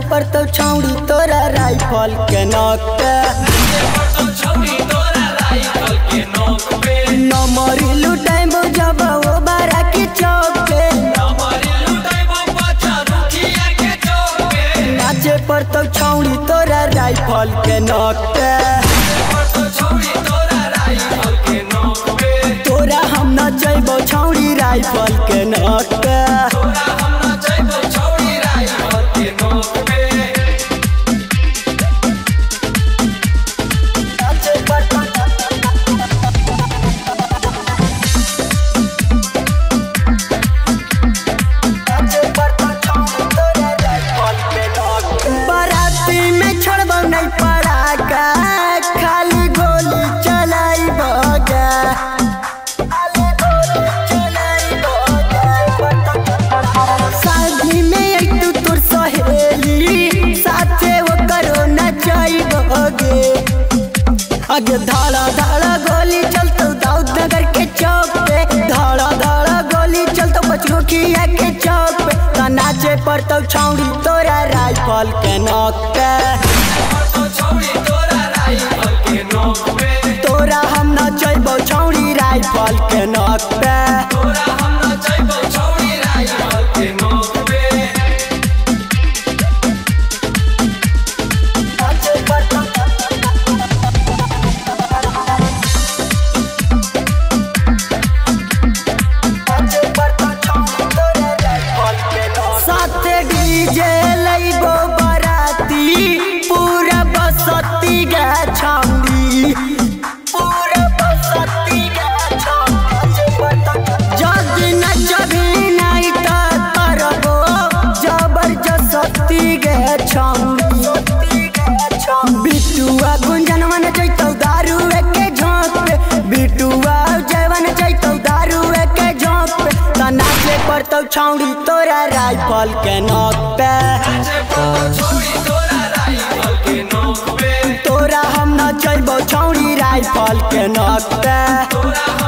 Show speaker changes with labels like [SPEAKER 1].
[SPEAKER 1] पर तो छौड़ी तोरा राइफल के नोक पे नमरी लुटाइबो जब वो बारा की चौक पे नाचे पर तो छौड़ी तोरा राइफल के नोक पे तोरा हम नचैबो छौड़ी राइफल के नोक पे खाली गोली चलाई बगा शादी में तू तोर सहेली साथे वो करो नचाई बगे आगे धाड़ा धाड़ा गोली चलतो दाऊद नगर के चौक पे धाड़ा धाड़ा गोली चलतो पचरुखिया के चौक पे नाचे पर तो छौड़ी तोरा राइफल के नोक पे तोरा हम नचैबो छौड़ी राइफल के नोक पे साथे डीजे लइबो बराती पूरा बसती गा छौड़ी पूरा बसती गा छौड़ी जदी नचबी नहीं त करबो जबरदस्ती गा छौड़ी बिटुआ गुंजनवा नचैतौ दारू के झोंक पे बिटुआ जयवन नचैतौ दारू के झोंक पे नाचे पड़तौ छौड़ी तोरा राइफल के नोक पे तोरा हम नचैबो छौड़ी राइफल के नोक पे।